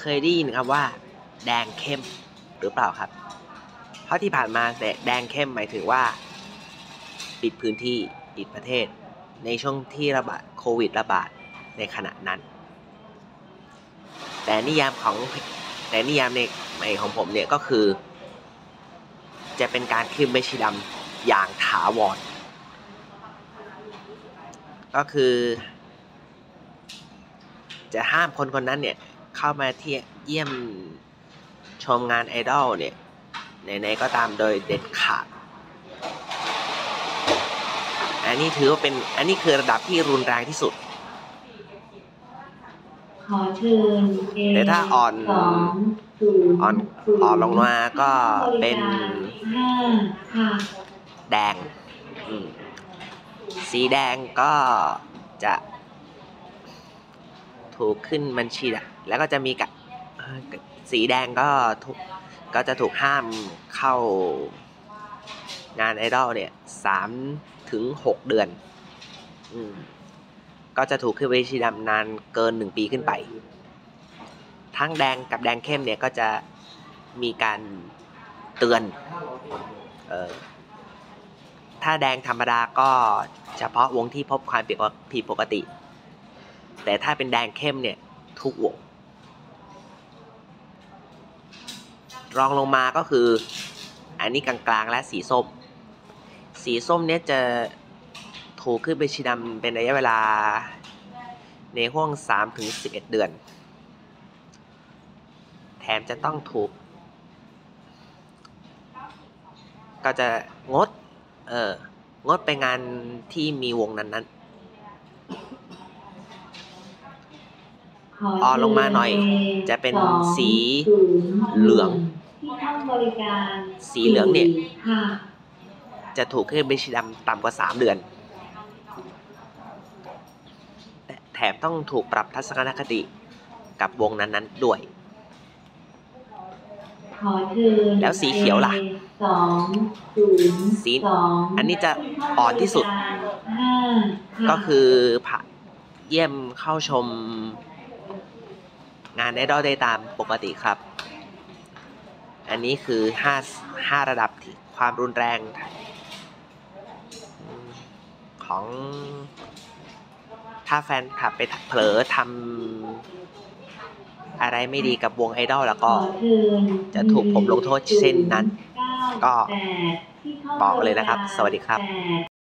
ยได้ยินคำว่าแดงเข้มหรือเปล่าครับเพราะที่ผ่านมาแต่แดงเข้มหมายถึงว่าปิดพื้นที่ปิดประเทศในช่วงที่โควิดระบาดในขณะนั้นแต่นิยามในใหม่ของผมเนี่ยก็คือจะเป็นการขึ้นใบชีดำอย่างถาวรก็คือจะห้ามคนคนนั้นเนี่ยเข้ามาเยี่ยมชมงานไอดอลเนี่ยไหนๆก็ตามโดยเด็ดขาดอันนี้คือระดับที่รุนแรงที่สุดขอเชิญแต่ถ้าอ่อนลงมาก็เป็นแดงสีแดงก็จะถูกขึ้นบัญชีแล้วก็จะมีสีแดงก็จะถูกห้ามเข้างานไอดอลเนี่ย3 ถึง 6 เดือนก็จะถูกขึ้นบัญชีดำนานเกิน1 ปีขึ้นไปทั้งแดงกับแดงเข้มเนี่ยก็จะมีการเตือนถ้าแดงธรรมดาก็เฉพาะวงที่พบความผิดปกติแต่ถ้าเป็นแดงเข้มเนี่ยทุกวงรองลงมาก็คืออันนี้กลางๆและสีส้มเนี่ยจะถูกขึ้นไปชีดำเป็นระยะเวลาในห่วง3 ถึง 11 เดือนแถมจะต้องถูกก็จะงดไปงานที่มีวงนั้นอ่อนลงมาหน่อยจะเป็นสีเหลืองสีเหลืองเนี่ยจะถูกขึ้นไปชีดำต่ำกว่า3 เดือนแถมต้องถูกปรับทัศนคติกับวงนั้นๆด้วยแล้วสีเขียวล่ะสีอันนี้จะอ่อนที่สุดก็คือเยี่ยมเข้าชมงานไอดอลได้ตามปกติครับอันนี้คือ5 ระดับความรุนแรงของถ้าแฟนคลับไปเผลอทำอะไรไม่ดีกับวงไอดอลแล้วก็จะถูกผมลงโทษเช่นนั้นก็บอกเลยนะครับสวัสดีครับ